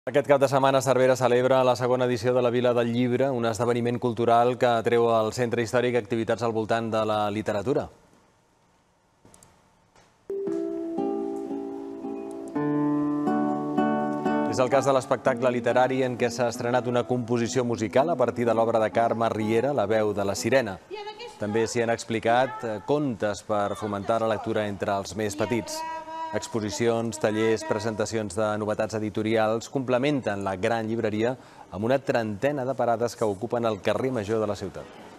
Aquest cap de setmana Cervera celebra la segona edició de la Vila del Llibre, un esdeveniment cultural que atreu al centre històric activitats al voltant de la literatura. És el cas de l'espectacle literari en què s'ha estrenat una composició musical a partir de l'obra de Carme Riera, La veu de la sirena. També s'hi han explicat contes per fomentar la lectura entre els més petits. Exposicions, tallers, presentacions de novetats editorials complementen la gran llibreria amb una trentena de parades que ocupen el carrer major de la ciutat.